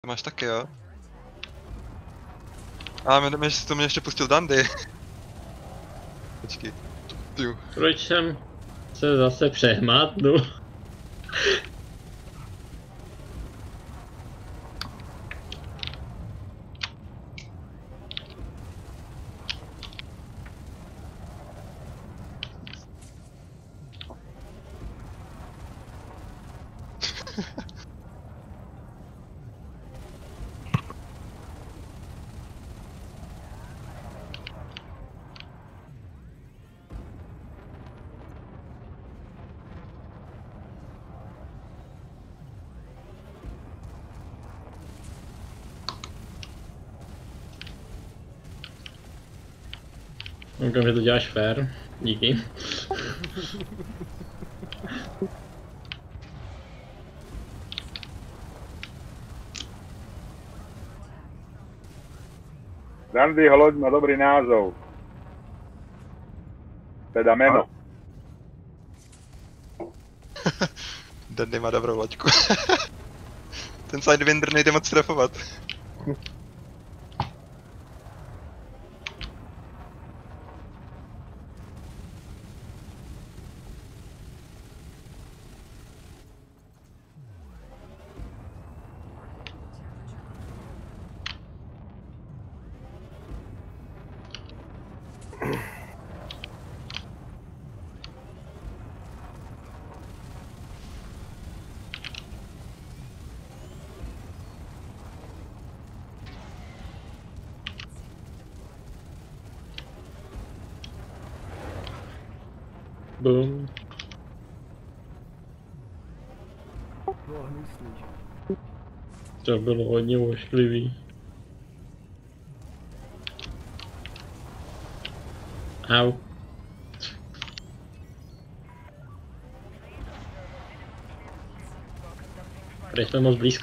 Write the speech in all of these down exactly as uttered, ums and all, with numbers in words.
Máš taky, jo? A mě, mě, to mě ještě pustil Dandy. Počkej. Tiu. Proč jsem se zase přehmátnul? Doufám, že to děláš fair. Díky. Dandy Holoď má dobrý názov. Teda meno. Dandy má dobrou loďku. Ten Sidewinder nejde moc trefovat. Boom. To bylo hodně ošklivý. Au. Tady jsme moc blízko.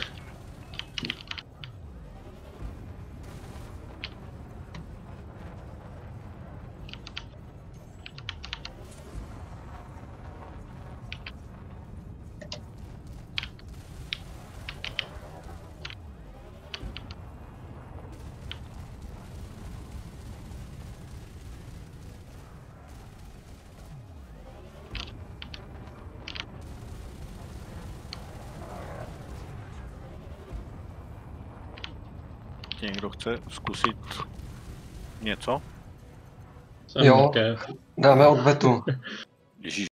Někdo chce zkusit něco? Jsem Jo, také. dáme odvetu. Ježíš.